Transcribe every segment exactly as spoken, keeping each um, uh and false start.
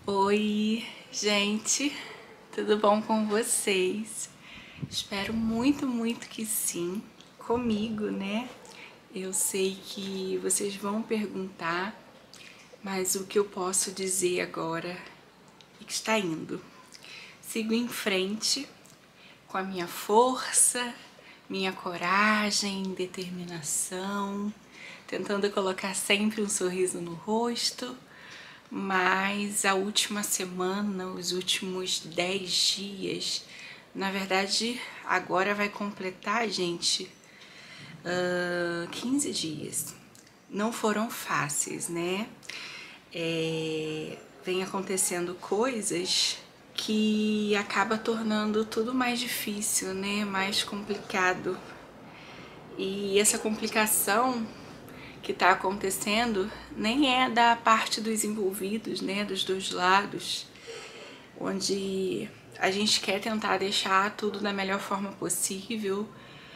Oi, gente, tudo bom com vocês? Espero muito, muito que sim, comigo, né? Eu sei que vocês vão perguntar, mas o que eu posso dizer agora é que está indo. Sigo em frente com a minha força, minha coragem, determinação, tentando colocar sempre um sorriso no rosto. Mas a última semana, os últimos dez dias, na verdade agora vai completar, gente, uh, quinze dias. Não foram fáceis, né? É, vem acontecendo coisas que acaba tornando tudo mais difícil, né? Mais complicado. E essa complicação que está acontecendo nem é da parte dos envolvidos, né, dos dois lados, onde a gente quer tentar deixar tudo da melhor forma possível,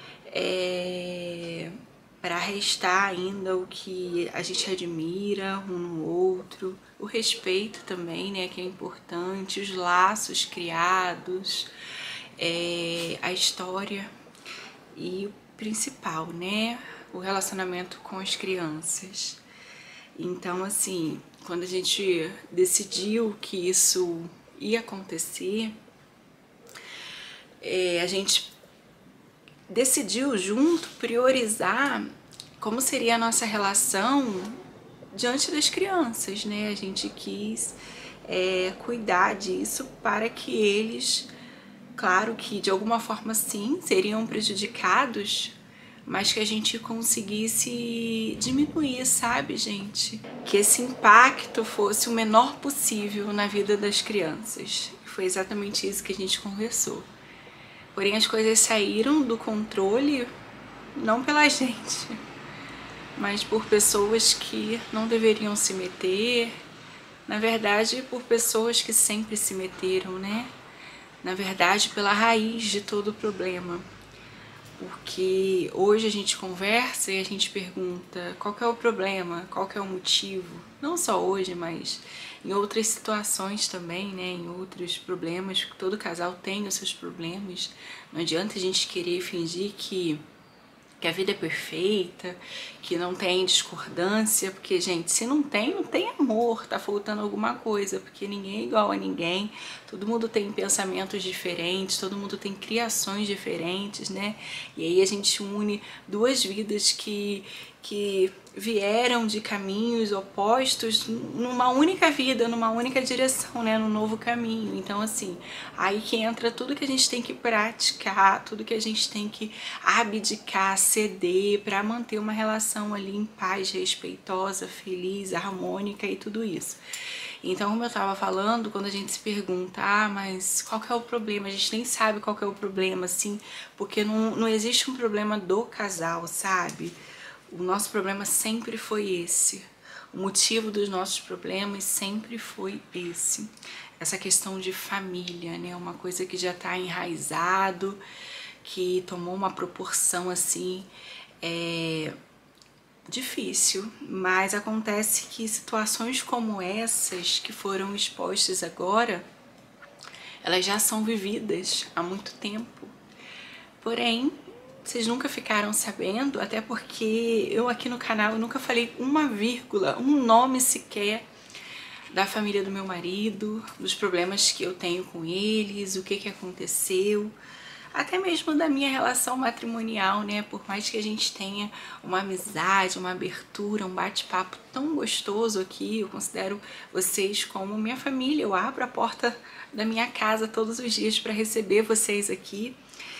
é, para restar ainda o que a gente admira um no outro, o respeito também, né, que é importante, os laços criados, é, a história e o principal, né, o relacionamento com as crianças. Então, assim, quando a gente decidiu que isso ia acontecer, é, a gente decidiu junto priorizar como seria a nossa relação diante das crianças, né? A gente quis é, cuidar disso para que eles, claro que de alguma forma sim, seriam prejudicados, mas que a gente conseguisse diminuir, sabe, gente? Que esse impacto fosse o menor possível na vida das crianças. Foi exatamente isso que a gente conversou. Porém, as coisas saíram do controle, não pela gente, mas por pessoas que não deveriam se meter. Na verdade, por pessoas que sempre se meteram, né? Na verdade, pela raiz de todo o problema. Porque hoje a gente conversa e a gente pergunta qual que é o problema, qual que é o motivo. Não só hoje, mas em outras situações também, né? Em outros problemas, todo casal tem os seus problemas. Não adianta a gente querer fingir que que a vida é perfeita, que não tem discordância, porque, gente, se não tem, não tem amor, tá faltando alguma coisa, porque ninguém é igual a ninguém, todo mundo tem pensamentos diferentes, todo mundo tem criações diferentes, né? E aí a gente une duas vidas que, que vieram de caminhos opostos numa única vida, numa única direção, né, num novo caminho. Então, assim, aí que entra tudo que a gente tem que praticar, tudo que a gente tem que abdicar, ceder para manter uma relação ali em paz, respeitosa, feliz, harmônica e tudo isso. Então, como eu tava falando, quando a gente se pergunta, ah, mas qual que é o problema? A gente nem sabe qual que é o problema, assim, porque não, não existe um problema do casal, sabe? O nosso problema sempre foi esse. O motivo dos nossos problemas sempre foi esse. Essa questão de família, né? Uma coisa que já tá enraizado, que tomou uma proporção assim, é, difícil, mas acontece que situações como essas que foram expostas agora, elas já são vividas há muito tempo. Porém, vocês nunca ficaram sabendo, até porque eu aqui no canal eu nunca falei uma vírgula, um nome sequer da família do meu marido, dos problemas que eu tenho com eles, o que que aconteceu, até mesmo da minha relação matrimonial, né? Por mais que a gente tenha uma amizade, uma abertura, um bate-papo tão gostoso aqui, eu considero vocês como minha família, eu abro a porta da minha casa todos os dias para receber vocês aqui.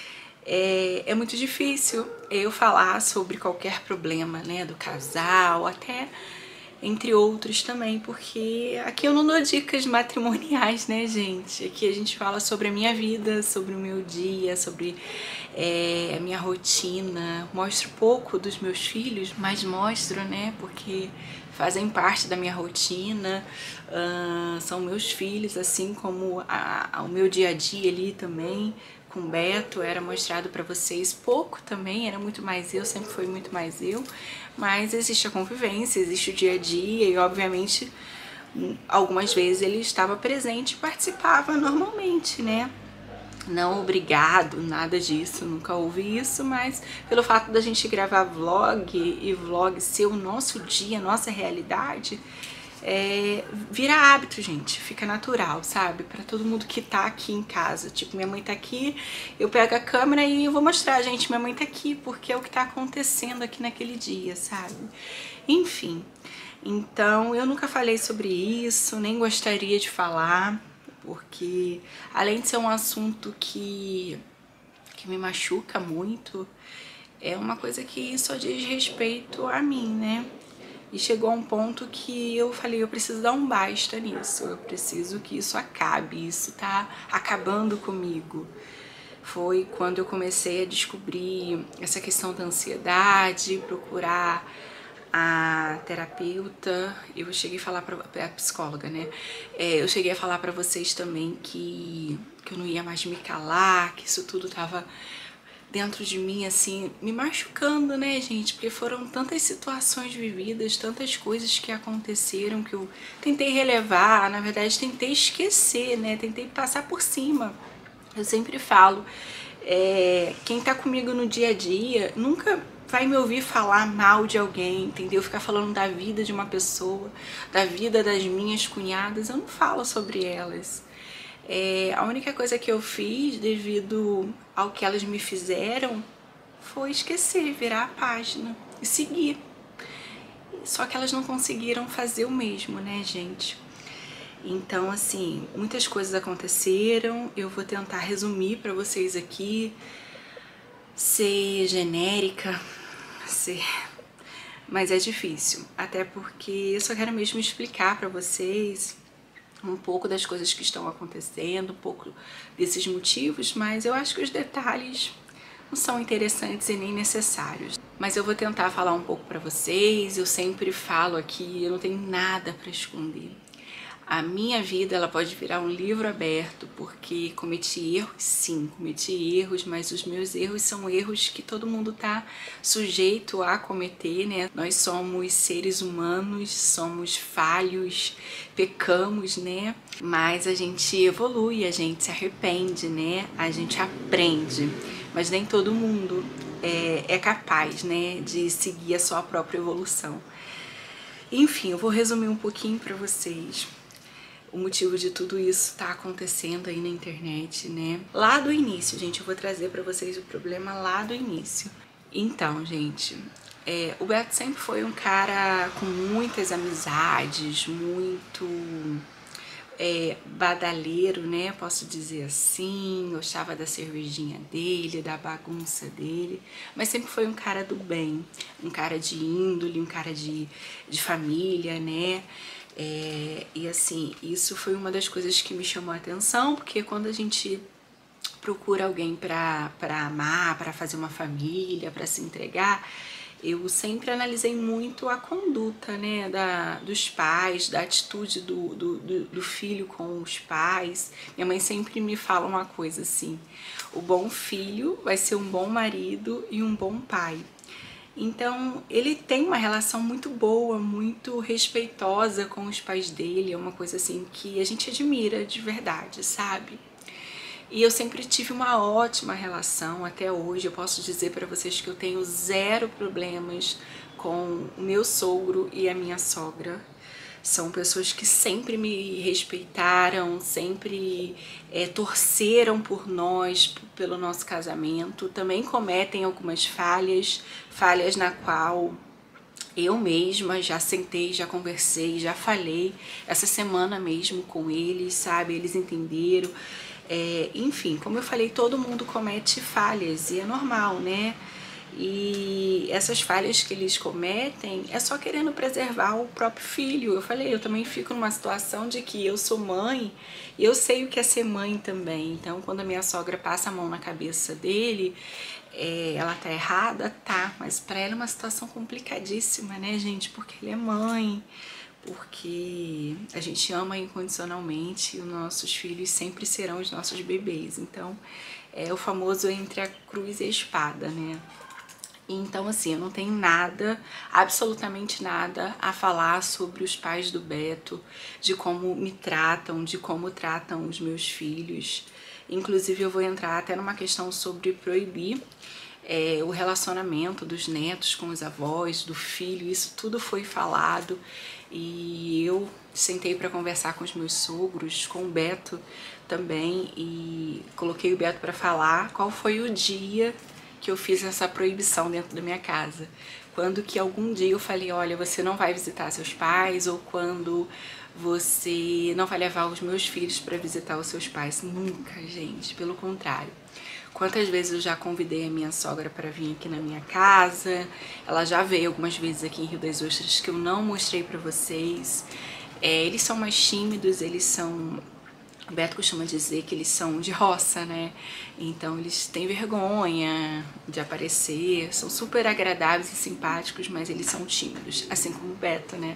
É, é muito difícil eu falar sobre qualquer problema, né, do casal, até entre outros também, porque aqui eu não dou dicas matrimoniais, né, gente? Aqui a gente fala sobre a minha vida, sobre o meu dia, sobre é, a minha rotina. Mostro pouco dos meus filhos, mas mostro, né, porque fazem parte da minha rotina, uh, são meus filhos, assim como a, a, o meu dia a dia ali também. Com o Beto era mostrado para vocês pouco também, era muito mais eu, sempre foi muito mais eu, mas existe a convivência, existe o dia a dia e obviamente algumas vezes ele estava presente e participava normalmente, né? Não obrigado, nada disso, nunca houve isso, mas pelo fato da gente gravar vlog e vlog ser o nosso dia, nossa realidade, é, vira hábito, gente, fica natural, sabe? Pra todo mundo que tá aqui em casa. Tipo, minha mãe tá aqui, eu pego a câmera e eu vou mostrar, gente, minha mãe tá aqui, porque é o que tá acontecendo aqui naquele dia, sabe? Enfim, então eu nunca falei sobre isso, nem gostaria de falar, porque além de ser um assunto que, que me machuca muito, é uma coisa que só diz respeito a mim, né? E chegou a um ponto que eu falei, eu preciso dar um basta nisso, eu preciso que isso acabe, isso tá acabando comigo. Foi quando eu comecei a descobrir essa questão da ansiedade, procurar a terapeuta, eu cheguei a falar pra a psicóloga, né? É, eu cheguei a falar pra vocês também que, que eu não ia mais me calar, que isso tudo tava dentro de mim, assim, me machucando, né, gente? Porque foram tantas situações vividas, tantas coisas que aconteceram que eu tentei relevar, na verdade tentei esquecer, né? Tentei passar por cima. Eu sempre falo, é, quem tá comigo no dia a dia nunca vai me ouvir falar mal de alguém, entendeu? Ficar falando da vida de uma pessoa, da vida das minhas cunhadas, eu não falo sobre elas. É, a única coisa que eu fiz devido ao que elas me fizeram foi esquecer, virar a página e seguir. Só que elas não conseguiram fazer o mesmo, né, gente? Então, assim, muitas coisas aconteceram, eu vou tentar resumir pra vocês aqui, ser genérica, ser... mas é difícil, até porque eu só quero mesmo explicar pra vocês um pouco das coisas que estão acontecendo, um pouco desses motivos, mas eu acho que os detalhes não são interessantes e nem necessários. Mas eu vou tentar falar um pouco pra vocês, eu sempre falo aqui, eu não tenho nada pra esconder. A minha vida, ela pode virar um livro aberto, porque cometi erros, sim, cometi erros, mas os meus erros são erros que todo mundo tá sujeito a cometer, né? Nós somos seres humanos, somos falhos, pecamos, né? Mas a gente evolui, a gente se arrepende, né? A gente aprende, mas nem todo mundo é, é capaz, né, de seguir a sua própria evolução. Enfim, eu vou resumir um pouquinho pra vocês o motivo de tudo isso tá acontecendo aí na internet, né? Lá do início, gente, eu vou trazer pra vocês o problema lá do início. Então, gente, é, o Beto sempre foi um cara com muitas amizades, muito é, badaleiro, né? Posso dizer assim, gostava da cervejinha dele, da bagunça dele, mas sempre foi um cara do bem, um cara de índole, um cara de, de família, né? É, e assim, isso foi uma das coisas que me chamou a atenção, porque quando a gente procura alguém pra, pra amar, pra fazer uma família, pra se entregar, eu sempre analisei muito a conduta, né, da, dos pais, da atitude do, do, do, do filho com os pais. Minha mãe sempre me fala uma coisa assim, o bom filho vai ser um bom marido e um bom pai. Então, ele tem uma relação muito boa, muito respeitosa com os pais dele, é uma coisa assim que a gente admira de verdade, sabe? E eu sempre tive uma ótima relação até hoje, eu posso dizer para vocês que eu tenho zero problemas com o meu sogro e a minha sogra. São pessoas que sempre me respeitaram, sempre é, torceram por nós, pelo nosso casamento. Também cometem algumas falhas, falhas na qual eu mesma já sentei, já conversei, já falei essa semana mesmo com eles, sabe? Eles entenderam. É, enfim, como eu falei, todo mundo comete falhas e é normal, né? E essas falhas que eles cometem é só querendo preservar o próprio filho. Eu falei, eu também fico numa situação de que eu sou mãe e eu sei o que é ser mãe também. Então, quando a minha sogra passa a mão na cabeça dele, é, ela tá errada? Tá, mas pra ela é uma situação complicadíssima, né, gente? Porque ele é mãe, porque a gente ama incondicionalmente e os nossos filhos sempre serão os nossos bebês. Então, é o famoso entre a cruz e a espada, né? Então, assim, eu não tenho nada, absolutamente nada a falar sobre os pais do Beto, de como me tratam, de como tratam os meus filhos. Inclusive, eu vou entrar até numa questão sobre proibir é, o relacionamento dos netos com os avós, do filho, isso tudo foi falado. E eu sentei para conversar com os meus sogros, com o Beto também, e coloquei o Beto para falar qual foi o dia que eu fiz essa proibição dentro da minha casa. Quando que algum dia eu falei, olha, você não vai visitar seus pais, ou quando você não vai levar os meus filhos para visitar os seus pais. Nunca, gente, pelo contrário. Quantas vezes eu já convidei a minha sogra para vir aqui na minha casa, ela já veio algumas vezes aqui em Rio das Ostras que eu não mostrei para vocês. É, eles são mais tímidos, eles são... O Beto costuma dizer que eles são de roça, né? Então eles têm vergonha de aparecer, são super agradáveis e simpáticos, mas eles são tímidos, assim como o Beto, né?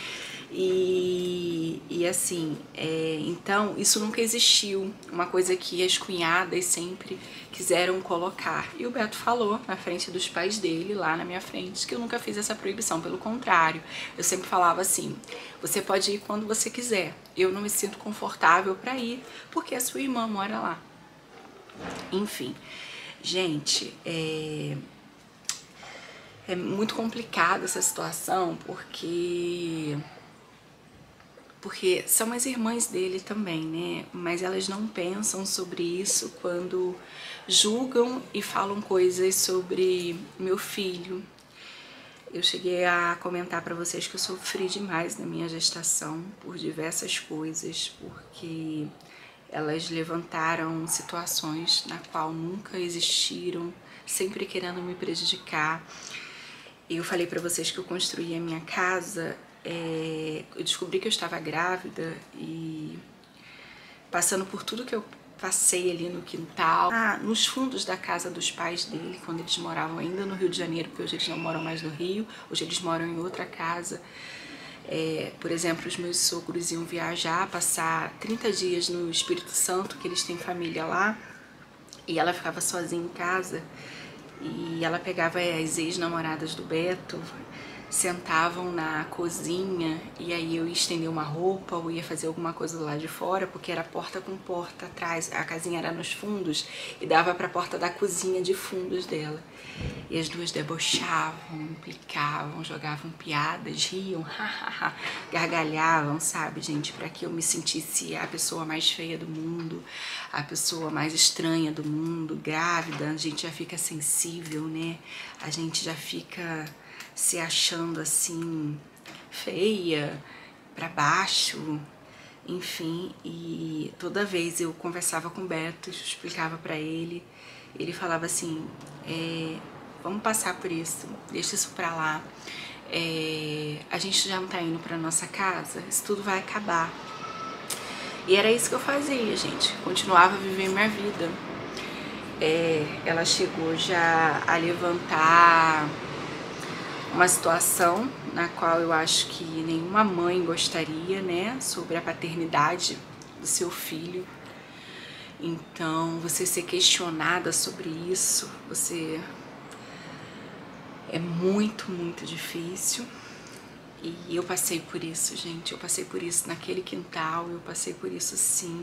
E, e assim, é, então isso nunca existiu, uma coisa que as cunhadas sempre quiseram colocar. E o Beto falou na frente dos pais dele, lá na minha frente, que eu nunca fiz essa proibição, pelo contrário, eu sempre falava assim, você pode ir quando você quiser, eu não me sinto confortável para ir, porque a sua irmã mora lá. Enfim, gente, é... é muito complicada essa situação, porque... porque são as irmãs dele também, né? Mas elas não pensam sobre isso quando julgam e falam coisas sobre meu filho. Eu cheguei a comentar para vocês que eu sofri demais na minha gestação por diversas coisas, porque elas levantaram situações na qual nunca existiram, sempre querendo me prejudicar. Eu falei para vocês que eu construí a minha casa. É, eu descobri que eu estava grávida e passando por tudo que eu passei ali no quintal, ah, nos fundos da casa dos pais dele, quando eles moravam ainda no Rio de Janeiro, porque hoje eles não moram mais no Rio, hoje eles moram em outra casa. É, por exemplo, os meus sogros iam viajar, passar trinta dias no Espírito Santo, que eles têm família lá, e ela ficava sozinha em casa, e ela pegava as ex-namoradas do Beto, sentavam na cozinha e aí eu ia estender uma roupa ou ia fazer alguma coisa do lado de fora, porque era porta com porta atrás, a casinha era nos fundos e dava para a porta da cozinha de fundos dela. E as duas debochavam, implicavam, jogavam piadas, riam, gargalhavam, sabe, gente, para que eu me sentisse a pessoa mais feia do mundo, a pessoa mais estranha do mundo, grávida, a gente já fica sensível, né? A gente já fica se achando assim, feia, pra baixo, enfim. E toda vez eu conversava com o Beto, explicava pra ele, ele falava assim, é, vamos passar por isso, deixa isso pra lá, é, a gente já não tá indo pra nossa casa, isso tudo vai acabar. E era isso que eu fazia, gente, continuava vivendo minha vida. É, ela chegou já a levantar uma situação na qual eu acho que nenhuma mãe gostaria, né, sobre a paternidade do seu filho. Então, você ser questionada sobre isso, você é muito, muito difícil. E eu passei por isso, gente, eu passei por isso naquele quintal, eu passei por isso sim.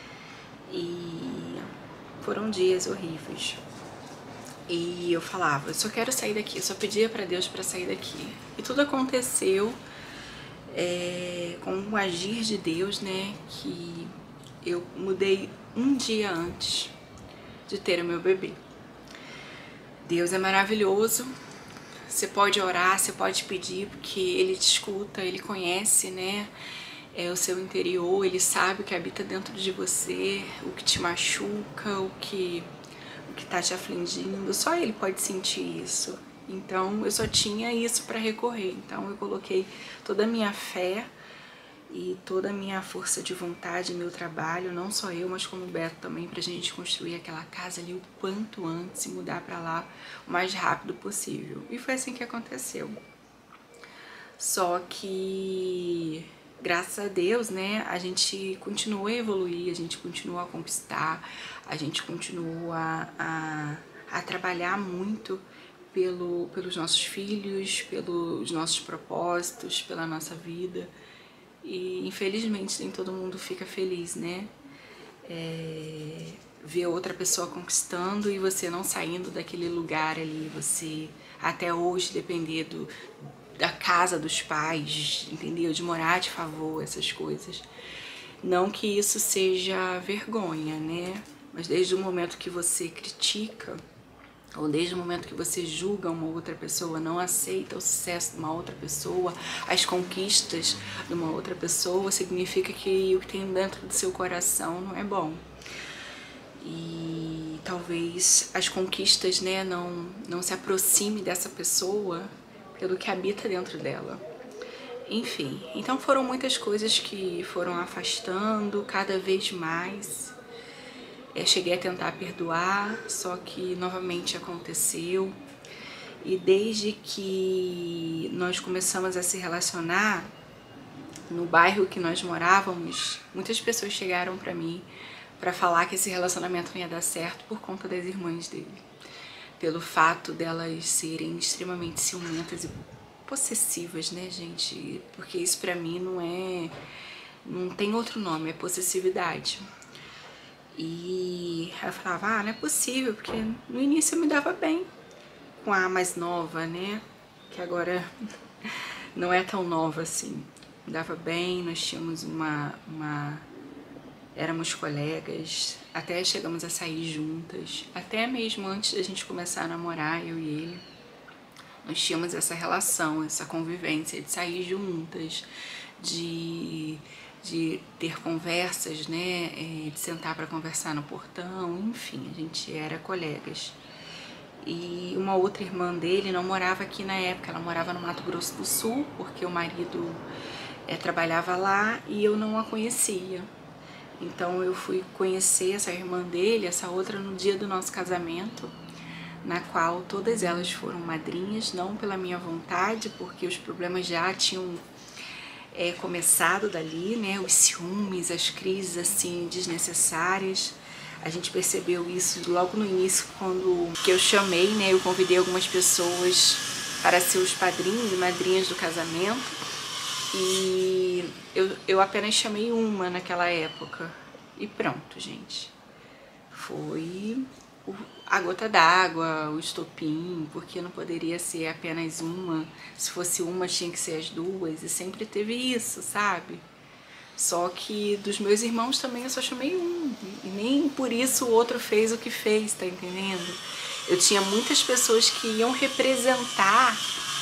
E foram dias horríveis. E eu falava, eu só quero sair daqui, eu só pedia pra Deus pra sair daqui. E tudo aconteceu é, com um agir de Deus, né, que eu mudei um dia antes de ter o meu bebê. Deus é maravilhoso, você pode orar, você pode pedir, porque Ele te escuta, Ele conhece, né, é, o seu interior, Ele sabe o que habita dentro de você, o que te machuca, o que... que tá te afligindo, só ele pode sentir isso. Então eu só tinha isso para recorrer. Então eu coloquei toda a minha fé e toda a minha força de vontade, meu trabalho, não só eu, mas como o Beto também, pra gente construir aquela casa ali o quanto antes e mudar para lá o mais rápido possível. E foi assim que aconteceu. Só que graças a Deus, né, a gente continua a evoluir, a gente continua a conquistar, a gente continua a, a trabalhar muito pelo, pelos nossos filhos, pelos nossos propósitos, pela nossa vida. E infelizmente nem todo mundo fica feliz, né? É, ver outra pessoa conquistando e você não saindo daquele lugar ali, você até hoje depender do, da casa dos pais, entendeu? De morar de favor, essas coisas. Não que isso seja vergonha, né? Mas desde o momento que você critica, ou desde o momento que você julga uma outra pessoa, não aceita o sucesso de uma outra pessoa, as conquistas de uma outra pessoa, significa que o que tem dentro do seu coração não é bom. E talvez as conquistas, né, não, não se aproxime dessa pessoa pelo que habita dentro dela. Enfim, então foram muitas coisas que foram afastando cada vez mais. Eu cheguei a tentar perdoar, só que novamente aconteceu. E desde que nós começamos a se relacionar, no bairro que nós morávamos, muitas pessoas chegaram pra mim pra falar que esse relacionamento não ia dar certo por conta das irmãs dele. Pelo fato delas serem extremamente ciumentas e possessivas, né, gente? Porque isso pra mim não é... não tem outro nome, é possessividade. E eu falava, ah, não é possível, porque no início eu me dava bem com a mais nova, né? Que agora não é tão nova assim. Me dava bem, nós tínhamos uma... uma... éramos colegas, até chegamos a sair juntas. Até mesmo antes da gente começar a namorar, eu e ele, nós tínhamos essa relação, essa convivência de sair juntas, de... de ter conversas, né, de sentar para conversar no portão, enfim, a gente era colegas. E uma outra irmã dele não morava aqui na época, ela morava no Mato Grosso do Sul, porque o marido é, trabalhava lá e eu não a conhecia. Então eu fui conhecer essa irmã dele, essa outra, no dia do nosso casamento, na qual todas elas foram madrinhas, não pela minha vontade, porque os problemas já tinham É, começado dali, né, os ciúmes, as crises assim desnecessárias. A gente percebeu isso logo no início, quando que eu chamei, né, eu convidei algumas pessoas para ser os padrinhos e madrinhas do casamento, e eu, eu apenas chamei uma naquela época, e pronto, gente. Foi a gota d'água, o estopim, porque não poderia ser apenas uma. Se fosse uma, tinha que ser as duas, e sempre teve isso, sabe? Só que dos meus irmãos também eu só chamei um, e nem por isso o outro fez o que fez, tá entendendo? Eu tinha muitas pessoas que iam representar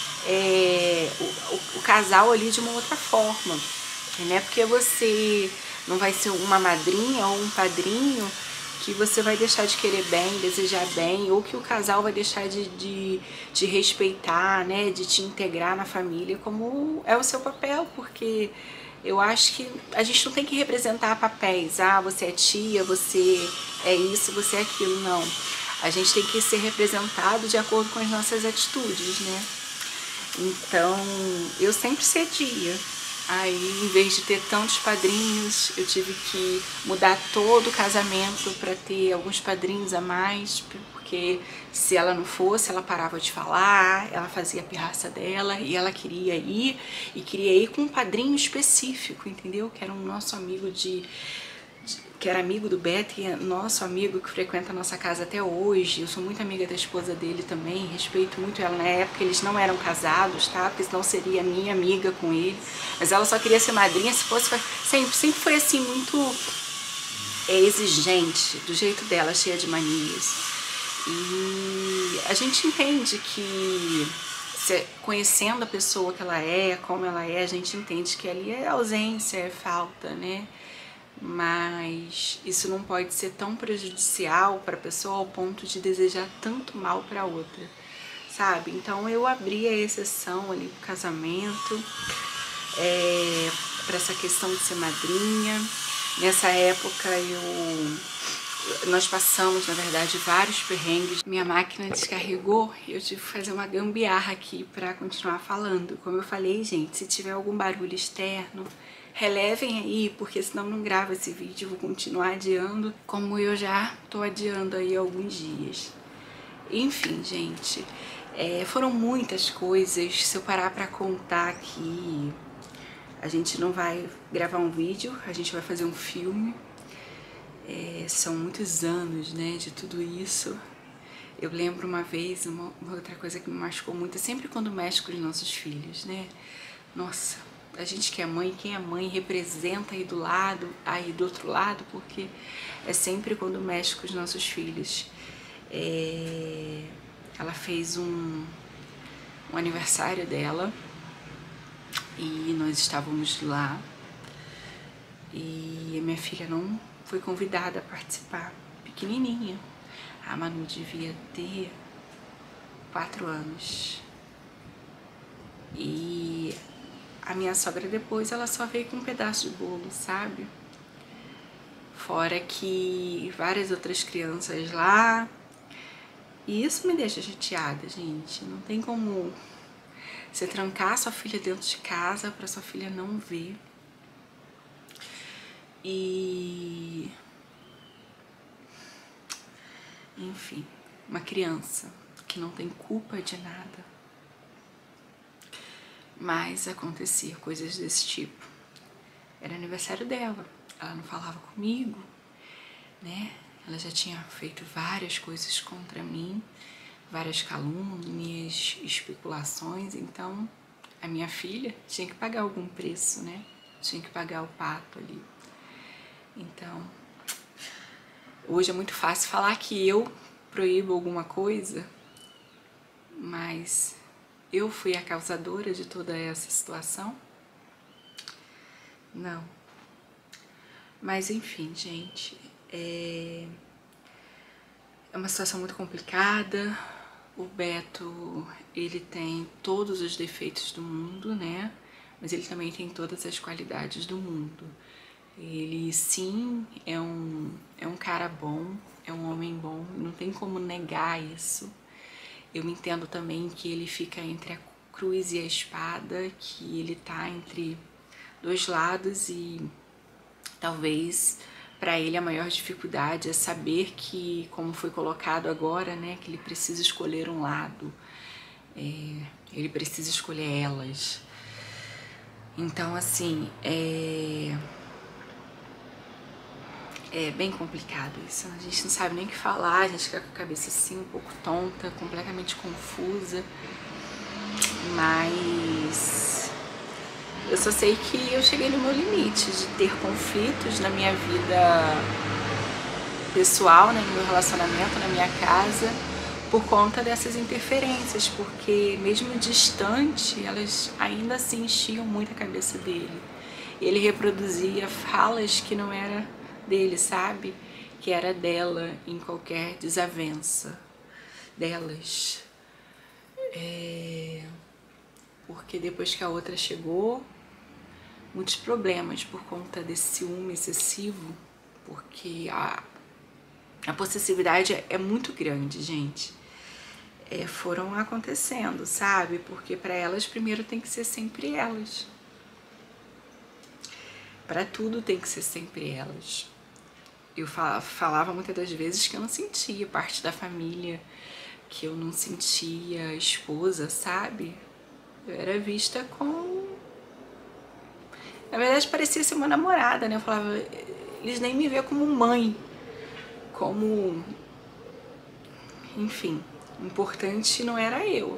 é, o, o, o casal ali de uma outra forma. Não é porque você não vai ser uma madrinha ou um padrinho que você vai deixar de querer bem, desejar bem, ou que o casal vai deixar de, de, de respeitar, né, de te integrar na família, como é o seu papel, porque eu acho que a gente não tem que representar papéis, ah, você é tia, você é isso, você é aquilo, não. A gente tem que ser representado de acordo com as nossas atitudes, né? Então, eu sempre cedia. Aí, em vez de ter tantos padrinhos, eu tive que mudar todo o casamento para ter alguns padrinhos a mais, porque se ela não fosse, ela parava de falar, ela fazia a pirraça dela e ela queria ir, e queria ir com um padrinho específico, entendeu? Que era um nosso amigo de... que era amigo do Beto e é nosso amigo que frequenta a nossa casa até hoje. Eu sou muito amiga da esposa dele também, respeito muito ela. Na época eles não eram casados, tá? Porque senão seria minha amiga com ele. Mas ela só queria ser madrinha se fosse... Sempre, sempre foi assim, muito é, exigente, do jeito dela, cheia de manias. E a gente entende que, se, conhecendo a pessoa que ela é, como ela é, a gente entende que ali é ausência, é falta, né? Mas isso não pode ser tão prejudicial para a pessoa ao ponto de desejar tanto mal para outra, sabe? Então eu abri a exceção ali pro casamento, é, para essa questão de ser madrinha. Nessa época eu, nós passamos, na verdade, vários perrengues. Minha máquina descarregou e eu tive que fazer uma gambiarra aqui para continuar falando. Como eu falei, gente, se tiver algum barulho externo, relevem aí, porque senão não gravo esse vídeo, vou continuar adiando, como eu já tô adiando aí alguns dias. Enfim, gente, É, foram muitas coisas, se eu parar pra contar aqui, a gente não vai gravar um vídeo, a gente vai fazer um filme. É, são muitos anos, né, de tudo isso. Eu lembro uma vez, uma, uma outra coisa que me machucou muito, é sempre quando mexe com os nossos filhos, né? Nossa, a gente que é mãe, quem é mãe representa aí do lado, aí do outro lado, porque é sempre quando mexe com os nossos filhos. É, ela fez um, um aniversário dela e nós estávamos lá e a minha filha não foi convidada a participar, pequenininha. A Manu devia ter quatro anos. E a minha sogra depois, ela só veio com um pedaço de bolo, sabe? Fora que várias outras crianças lá. E isso me deixa chateada, gente. Não tem como você trancar sua filha dentro de casa pra sua filha não ver. E... enfim, uma criança que não tem culpa de nada. Mas acontecia coisas desse tipo. Era aniversário dela, ela não falava comigo, né? Ela já tinha feito várias coisas contra mim, várias calúnias, especulações, então a minha filha tinha que pagar algum preço, né? Tinha que pagar o pato ali. Então, hoje é muito fácil falar que eu proíbo alguma coisa, mas eu fui a causadora de toda essa situação? Não. Mas enfim, gente, é, é uma situação muito complicada. O Beto, ele tem todos os defeitos do mundo, né? Mas ele também tem todas as qualidades do mundo. Ele, sim, é um, é um cara bom, é um homem bom, não tem como negar isso. Eu entendo também que ele fica entre a cruz e a espada, que ele tá entre dois lados e talvez para ele a maior dificuldade é saber que, como foi colocado agora, né, que ele precisa escolher um lado, é, ele precisa escolher elas. Então, assim, é, é bem complicado isso. A gente não sabe nem o que falar, a gente fica com a cabeça assim um pouco tonta, completamente confusa, mas eu só sei que eu cheguei no meu limite de ter conflitos na minha vida pessoal, né, no meu relacionamento, na minha casa, por conta dessas interferências, porque mesmo distante, elas ainda assim enchiam muito a cabeça dele. Ele reproduzia falas que não era dele, sabe? Que era dela em qualquer desavença delas. É... Porque depois que a outra chegou, muitos problemas por conta desse ciúme excessivo, porque a, a possessividade é muito grande, gente. É, foram acontecendo, sabe? Porque para elas primeiro tem que ser sempre elas. Para tudo tem que ser sempre elas. Eu falava muitas das vezes que eu não sentia parte da família, que eu não sentia esposa, sabe? Eu era vista como... Na verdade parecia ser uma namorada, né? Eu falava, eles nem me veem como mãe, como... Enfim, o importante não era eu.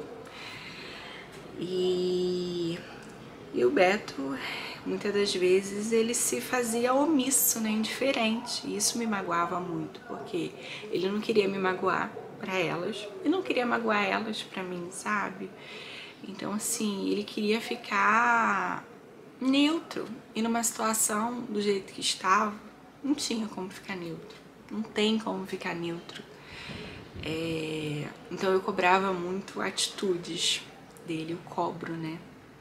E, e o Beto, muitas das vezes, ele se fazia omisso, né? Indiferente. E isso me magoava muito, porque ele não queria me magoar pra elas e não queria magoar elas pra mim, sabe? Então, assim, ele queria ficar neutro. E numa situação do jeito que estava, não tinha como ficar neutro. Não tem como ficar neutro. É... Então eu cobrava muito atitudes dele, eu cobro, né?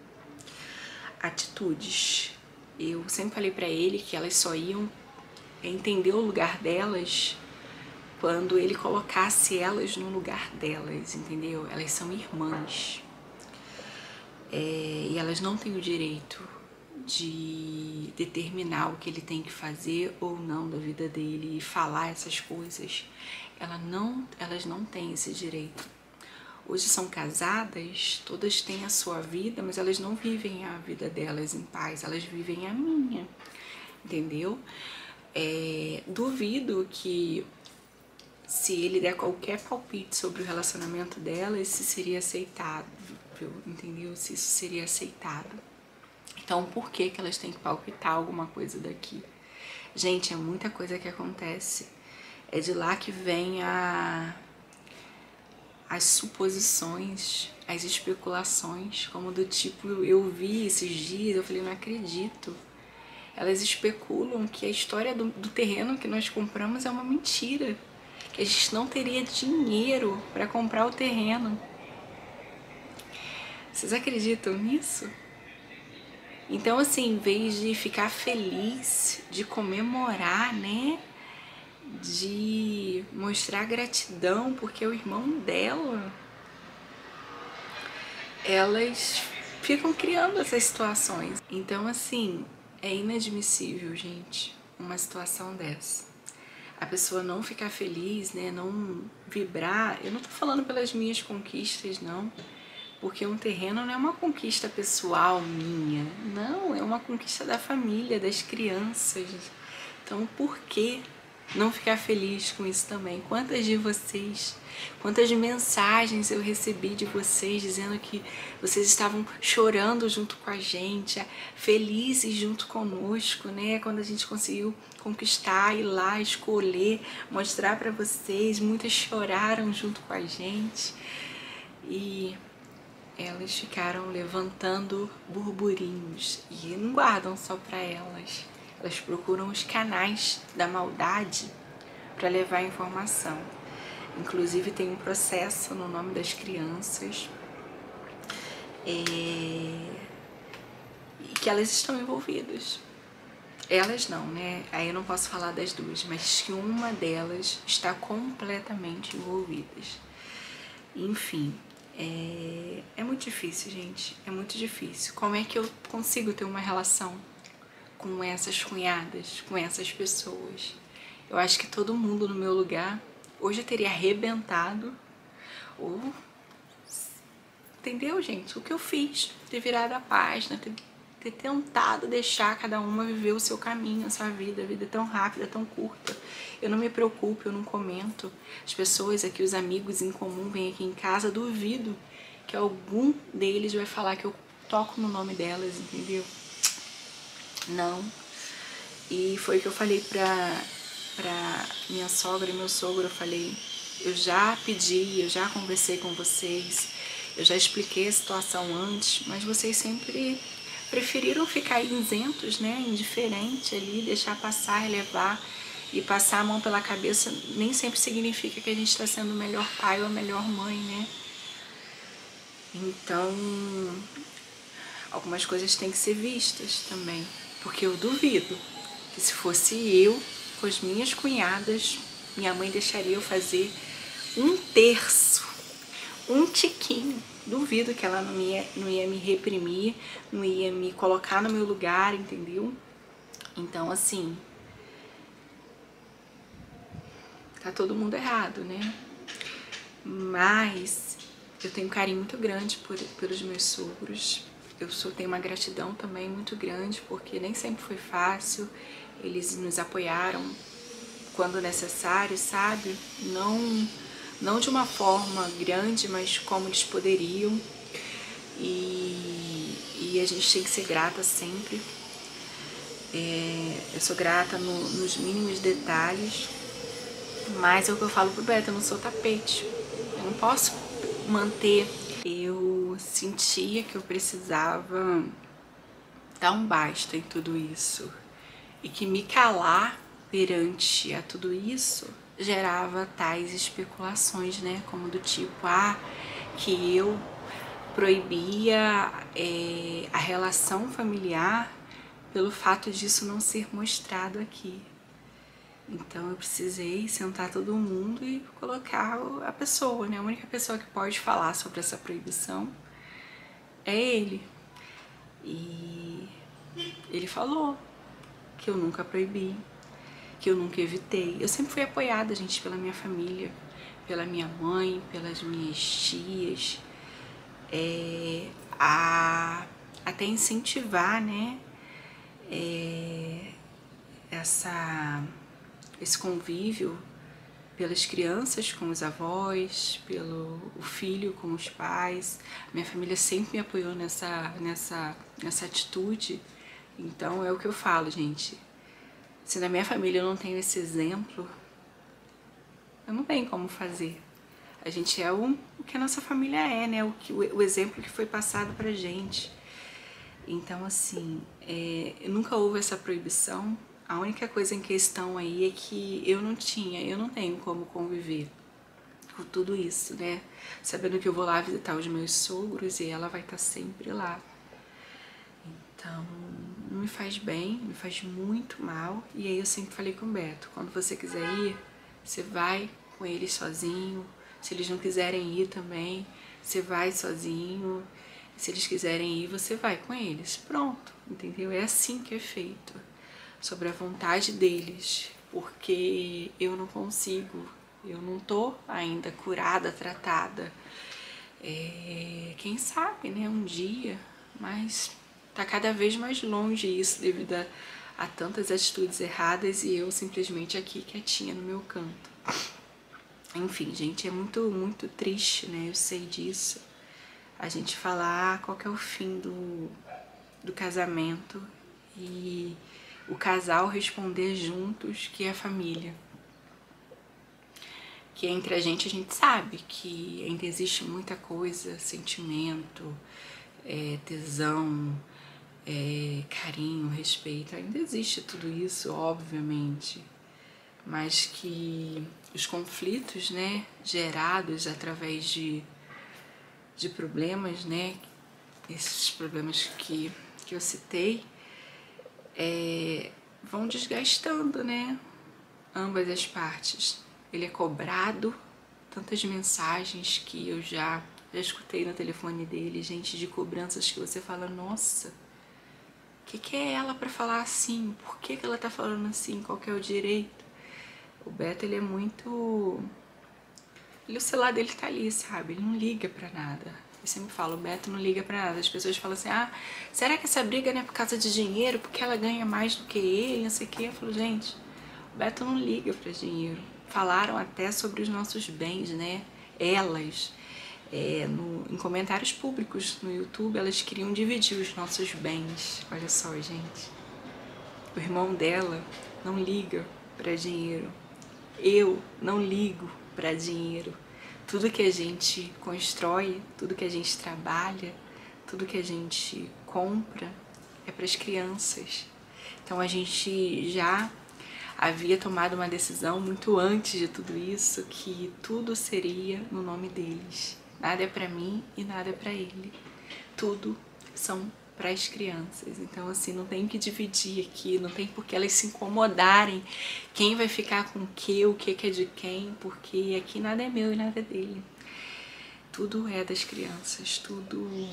Atitudes. Eu sempre falei pra ele que elas só iam entender o lugar delas quando ele colocasse elas no lugar delas, entendeu? Elas são irmãs. É... E elas não têm o direito de determinar o que ele tem que fazer ou não da vida dele e falar essas coisas. Ela não, elas não têm esse direito. hoje são casadas, todas têm a sua vida, mas elas não vivem a vida delas em paz, elas vivem a minha, entendeu? É, duvido que se ele der qualquer palpite sobre o relacionamento delas, se seria aceitável, entendeu? Se isso seria aceitado. Então, por que que elas têm que palpitar alguma coisa daqui? Gente, é muita coisa que acontece. É de lá que vem a... as suposições, as especulações, como do tipo, eu vi esses dias, eu falei, não acredito. Elas especulam que a história do, do terreno que nós compramos é uma mentira, que a gente não teria dinheiro para comprar o terreno. Vocês acreditam nisso? Então, assim, em vez de ficar feliz, de comemorar, né, de mostrar gratidão porque é o irmão dela, elas ficam criando essas situações. Então, assim, é inadmissível, gente, uma situação dessa. A pessoa não ficar feliz, né, não vibrar. Eu não tô falando pelas minhas conquistas, não, porque um terreno não é uma conquista pessoal minha, não, é uma conquista da família, das crianças. Então, por que não ficar feliz com isso também? Quantas de vocês, quantas mensagens eu recebi de vocês dizendo que vocês estavam chorando junto com a gente, felizes junto conosco, né? Quando a gente conseguiu conquistar, ir lá, escolher, mostrar para vocês, muitas choraram junto com a gente e elas ficaram levantando burburinhos e não guardam só para elas. Elas procuram os canais da maldade para levar informação. Inclusive tem um processo no nome das crianças é... que elas estão envolvidas. Elas não, né? Aí eu não posso falar das duas, mas que uma delas está completamente envolvida. Enfim, é... é muito difícil, gente. É muito difícil. Como é que eu consigo ter uma relação com essas cunhadas, com essas pessoas? Eu acho que todo mundo no meu lugar hoje teria arrebentado, ou, entendeu, gente? O que eu fiz, ter virado a página, ter, ter tentado deixar cada uma viver o seu caminho, a sua vida. A vida é tão rápida, tão curta. Eu não me preocupo, eu não comento. As pessoas aqui, os amigos em comum vêm aqui em casa, duvido que algum deles vai falar que eu toco no nome delas, entendeu? Não. E foi o que eu falei pra, pra minha sogra e meu sogro, eu falei, eu já pedi, eu já conversei com vocês, eu já expliquei a situação antes, mas vocês sempre preferiram ficar isentos, né, indiferente ali, deixar passar, relevar e passar a mão pela cabeça, nem sempre significa que a gente está sendo o melhor pai ou a melhor mãe, né? Então, algumas coisas têm que ser vistas também. Porque eu duvido que se fosse eu, com as minhas cunhadas, minha mãe deixaria eu fazer um terço, um tiquinho. Duvido que ela não ia, não ia me reprimir, não ia me colocar no meu lugar, entendeu? Então, assim, tá todo mundo errado, né? Mas eu tenho um carinho muito grande por, pelos meus sogros. Eu sou, tenho uma gratidão também muito grande, porque nem sempre foi fácil. Eles nos apoiaram quando necessário, sabe? Não, não de uma forma grande, mas como eles poderiam. E, e a gente tem que ser grata sempre. É, eu sou grata no, nos mínimos detalhes. Mas é o que eu falo pro Beto, eu não sou tapete. Eu não posso manter... Eu sentia que eu precisava dar um basta em tudo isso e que me calar perante a tudo isso gerava tais especulações, né, como do tipo, ah, que eu proibia é, a relação familiar pelo fato disso não ser mostrado aqui. Então eu precisei sentar todo mundo e colocar a pessoa, né? A única pessoa que pode falar sobre essa proibição é ele. E ele falou que eu nunca proibi, que eu nunca evitei. Eu sempre fui apoiada, gente, pela minha família, pela minha mãe, pelas minhas tias, é, a até incentivar, né, é, essa, esse convívio pelas crianças com os avós, pelo o filho com os pais. Minha família sempre me apoiou nessa, nessa, nessa atitude. Então é o que eu falo, gente. Se na minha família eu não tenho esse exemplo, eu não tenho como fazer. A gente é o, o que a nossa família é, né? O, que, o, o exemplo que foi passado pra gente. Então, assim, é, nunca houve essa proibição. A única coisa em questão aí é que eu não tinha, eu não tenho como conviver com tudo isso, né? Sabendo que eu vou lá visitar os meus sogros e ela vai estar sempre lá. Então, não me faz bem, me faz muito mal. E aí eu sempre falei com o Beto, quando você quiser ir, você vai com eles sozinho. Se eles não quiserem ir também, você vai sozinho. Se eles quiserem ir, você vai com eles. Pronto, entendeu? É assim que é feito. Sobre a vontade deles, porque eu não consigo, eu não tô ainda curada, tratada. É, quem sabe, né, um dia, mas tá cada vez mais longe isso devido a, a tantas atitudes erradas e eu simplesmente aqui quietinha no meu canto. Enfim, gente, é muito, muito triste, né, eu sei disso. A gente falar qual que é o fim do, do casamento e o casal responder juntos que é família. Que entre a gente a gente sabe que ainda existe muita coisa, sentimento, é, tesão, é, carinho, respeito, ainda existe tudo isso, obviamente. Mas que os conflitos, né, gerados através de, de problemas, né, esses problemas que, que eu citei, É, vão desgastando, né, ambas as partes. Ele é cobrado, tantas mensagens que eu já, já escutei no telefone dele, gente, de cobranças que você fala, nossa, o que, que é ela pra falar assim? Por que, que ela tá falando assim? Qual que é o direito? O Beto, ele é muito... Ele, o celular dele tá ali, sabe? Ele não liga pra nada. Eu sempre falo, o Beto não liga pra nada. As pessoas falam assim, ah, será que essa briga não é por causa de dinheiro? Porque ela ganha mais do que ele, não sei o quê. Eu falo, gente, o Beto não liga pra dinheiro. Falaram até sobre os nossos bens, né? Elas, é, no, em comentários públicos no YouTube, elas queriam dividir os nossos bens. Olha só, gente. O irmão dela não liga pra dinheiro. Eu não ligo pra dinheiro. Tudo que a gente constrói, tudo que a gente trabalha, tudo que a gente compra é para as crianças. Então a gente já havia tomado uma decisão muito antes de tudo isso, que tudo seria no nome deles. Nada é para mim e nada é para ele. Tudo são para as crianças. Então, assim, não tem que dividir aqui, não tem por que elas se incomodarem quem vai ficar com o que, o que é de quem, porque aqui nada é meu e nada é dele. Tudo é das crianças, tudo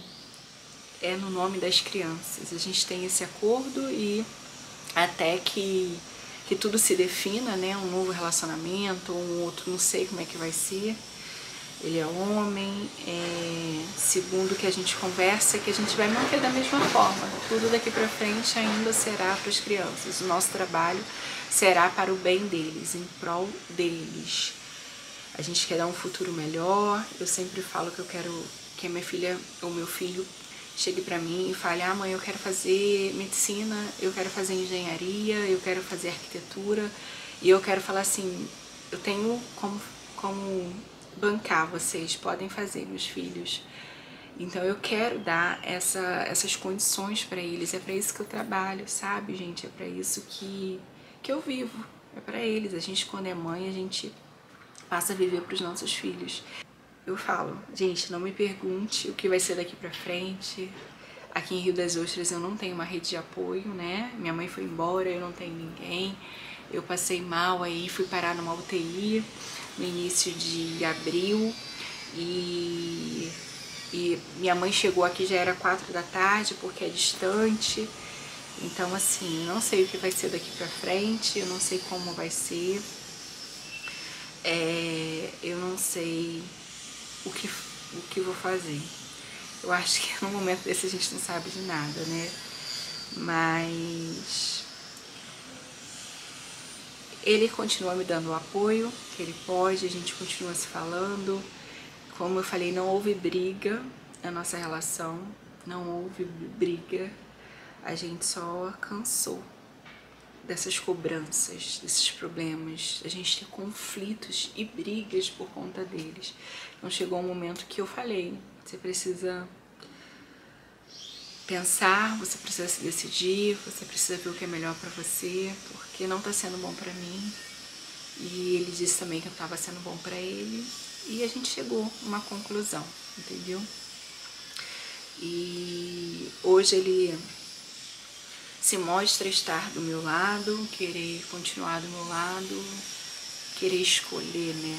é no nome das crianças. A gente tem esse acordo e até que, que tudo se defina, né, um novo relacionamento, um outro, não sei como é que vai ser. Ele é homem, é, segundo que a gente conversa, que a gente vai manter da mesma forma. Tudo daqui pra frente ainda será para as crianças. O nosso trabalho será para o bem deles, em prol deles. A gente quer dar um futuro melhor. Eu sempre falo que eu quero que a minha filha ou meu filho chegue pra mim e fale, ah, mãe, eu quero fazer medicina, eu quero fazer engenharia, eu quero fazer arquitetura. E eu quero falar assim, eu tenho como... como bancar, vocês podem fazer, meus filhos. Então eu quero dar essa, essas condições para eles, é para isso que eu trabalho, sabe, gente? É para isso que, que eu vivo, é para eles. A gente, quando é mãe, a gente passa a viver para os nossos filhos. Eu falo, gente, não me pergunte o que vai ser daqui para frente. Aqui em Rio das Ostras eu não tenho uma rede de apoio, né? Minha mãe foi embora, eu não tenho ninguém. Eu passei mal aí, fui parar numa U T I no início de abril e, e minha mãe chegou aqui, já era quatro da tarde, porque é distante. Então, assim, não sei o que vai ser daqui pra frente, eu não sei como vai ser. é, eu não sei o que, o que vou fazer. Eu acho que no momento desse a gente não sabe de nada, né? Mas ele continua me dando o apoio que ele pode, a gente continua se falando. Como eu falei, não houve briga na nossa relação, não houve briga, a gente só cansou dessas cobranças, desses problemas, a gente ter conflitos e brigas por conta deles. Então chegou um momento que eu falei, você precisa pensar, você precisa se decidir, você precisa ver o que é melhor pra você, porque não tá sendo bom pra mim. E ele disse também que não tava sendo bom pra ele, e a gente chegou a uma conclusão, entendeu? E hoje ele se mostra estar do meu lado, querer continuar do meu lado, querer escolher, né,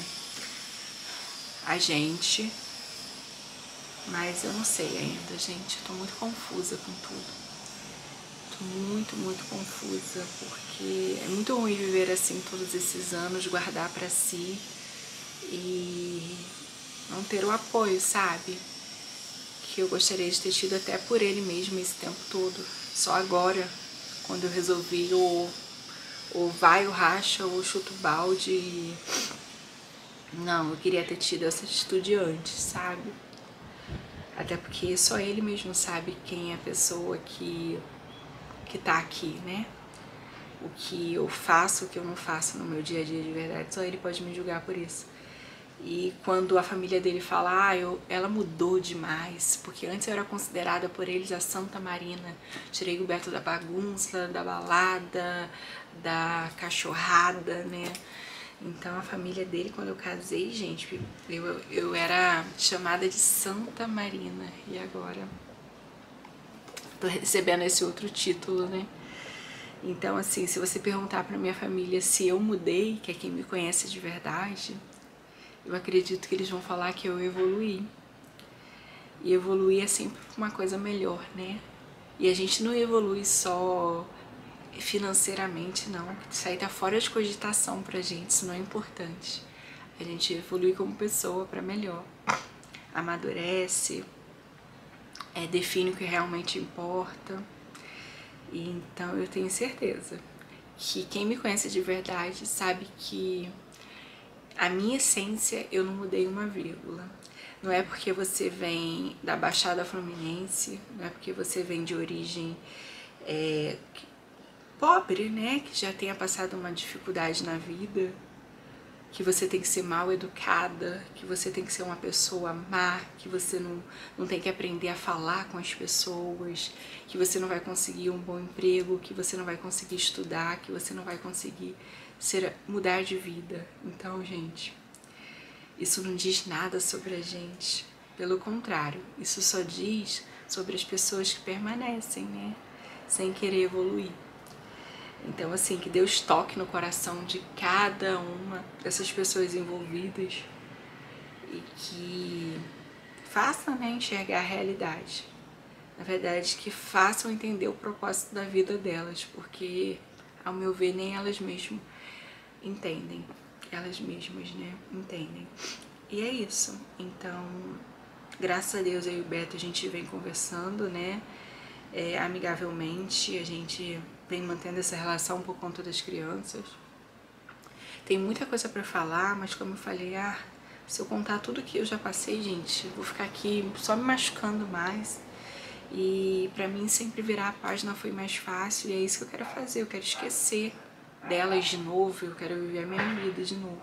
a gente. Mas eu não sei ainda, gente, eu tô muito confusa com tudo. Tô muito, muito confusa, porque é muito ruim viver assim todos esses anos, guardar pra si e não ter o apoio, sabe? Que eu gostaria de ter tido até por ele mesmo esse tempo todo. Só agora, quando eu resolvi ou, ou vai ou racha ou chuta o balde. E... não, eu queria ter tido essa atitude antes, sabe? Até porque só ele mesmo sabe quem é a pessoa que, que tá aqui, né? O que eu faço, o que eu não faço no meu dia a dia de verdade, só ele pode me julgar por isso. E quando a família dele fala, ah, eu, ela mudou demais, porque antes eu era considerada por eles a Santa Marina. Tirei o Beto da bagunça, da balada, da cachorrada, né? Então a família dele, quando eu casei, gente, eu, eu era chamada de Santa Marina. E agora tô recebendo esse outro título, né? Então, assim, se você perguntar pra minha família se eu mudei, que é quem me conhece de verdade, eu acredito que eles vão falar que eu evoluí. E evoluir é sempre uma coisa melhor, né? E a gente não evolui só financeiramente, não. Isso aí tá fora de cogitação pra gente, isso não é importante. A gente evolui como pessoa pra melhor. Amadurece, é, define o que realmente importa. E então eu tenho certeza que quem me conhece de verdade sabe que a minha essência eu não mudei uma vírgula. Não é porque você vem da Baixada Fluminense, não é porque você vem de origem é, pobre, né, que já tenha passado uma dificuldade na vida, que você tem que ser mal educada, que você tem que ser uma pessoa má, que você não, não tem que aprender a falar com as pessoas, que você não vai conseguir um bom emprego, que você não vai conseguir estudar, que você não vai conseguir ser, mudar de vida. Então, gente, isso não diz nada sobre a gente. Pelo contrário, isso só diz sobre as pessoas que permanecem, né, sem querer evoluir. Então, assim, que Deus toque no coração de cada uma dessas pessoas envolvidas e que façam, né, enxergar a realidade. Na verdade, que façam entender o propósito da vida delas, porque, ao meu ver, nem elas mesmas entendem. Elas mesmas, né, entendem. E é isso. Então, graças a Deus, eu e o Beto, a gente vem conversando, né, é, amigavelmente, a gente vem mantendo essa relação por conta das crianças. Tem muita coisa pra falar, mas como eu falei, ah, se eu contar tudo que eu já passei, gente, vou ficar aqui só me machucando mais. E pra mim sempre virar a página foi mais fácil, e é isso que eu quero fazer, eu quero esquecer delas de novo, eu quero viver a minha vida de novo.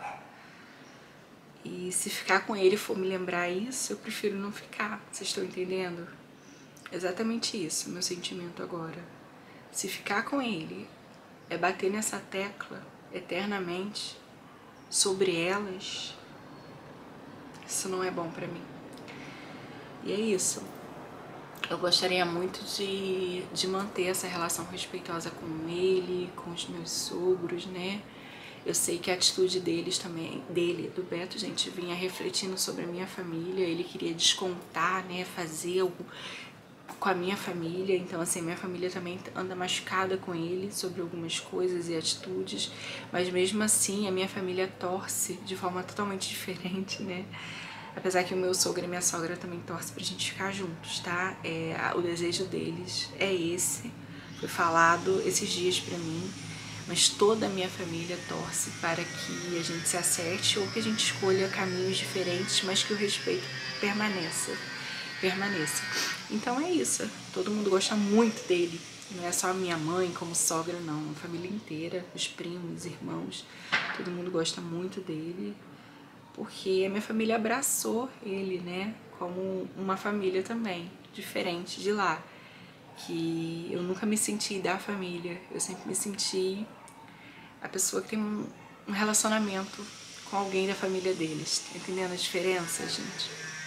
E se ficar com ele for me lembrar isso, eu prefiro não ficar, vocês estão entendendo? Exatamente isso, meu sentimento agora. Se ficar com ele é bater nessa tecla eternamente sobre elas, isso não é bom pra mim. E é isso. Eu gostaria muito de, de manter essa relação respeitosa com ele, com os meus sogros, né? Eu sei que a atitude deles também, dele, do Beto, gente, vinha refletindo sobre a minha família. Ele queria descontar, né? Fazer algo, com a minha família, então assim, minha família também anda machucada com ele sobre algumas coisas e atitudes, mas mesmo assim a minha família torce de forma totalmente diferente, né? Apesar que o meu sogro e minha sogra também torcem pra gente ficar juntos, tá? É, o desejo deles é esse, foi falado esses dias pra mim, mas toda a minha família torce para que a gente se acerte ou que a gente escolha caminhos diferentes, mas que o respeito permaneça. permaneça. Então é isso, todo mundo gosta muito dele, não é só a minha mãe como sogra não, a família inteira, os primos, os irmãos, todo mundo gosta muito dele, porque a minha família abraçou ele, né, como uma família também, diferente de lá, que eu nunca me senti da família, eu sempre me senti a pessoa que tem um, um relacionamento com alguém da família deles, tá entendendo a diferença, gente?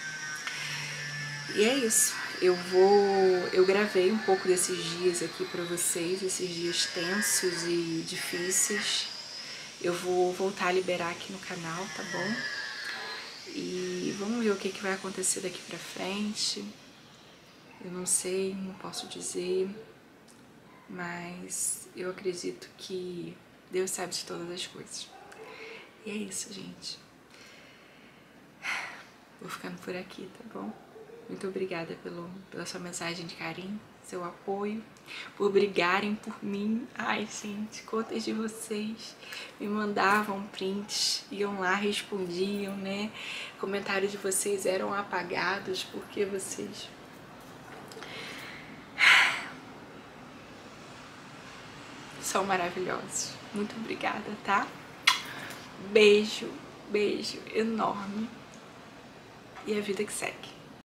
E é isso, eu vou, eu gravei um pouco desses dias aqui pra vocês, esses dias tensos e difíceis. Eu vou voltar a liberar aqui no canal, tá bom? E vamos ver o que, que vai acontecer daqui pra frente. Eu não sei, não posso dizer, mas eu acredito que Deus sabe de todas as coisas. E é isso, gente. Vou ficando por aqui, tá bom? Muito obrigada pelo, pela sua mensagem de carinho, seu apoio, por brigarem por mim. Ai, gente, quantas de vocês me mandavam prints, iam lá, respondiam, né? Comentários de vocês eram apagados porque vocês... são maravilhosos. Muito obrigada, tá? Beijo, beijo enorme. E a vida que segue.